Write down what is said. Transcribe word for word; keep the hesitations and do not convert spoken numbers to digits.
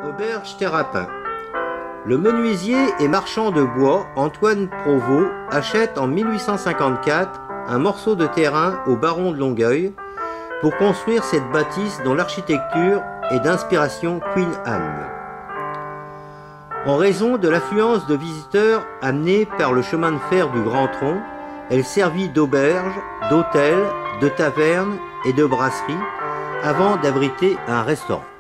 Auberge Terrapin. Le menuisier et marchand de bois Antoine Provost achète en mille huit cent cinquante-quatre un morceau de terrain au baron de Longueuil pour construire cette bâtisse dont l'architecture est d'inspiration Queen Anne. En raison de l'affluence de visiteurs amenés par le chemin de fer du Grand Tronc, elle servit d'auberge, d'hôtel, de taverne et de brasserie avant d'abriter un restaurant.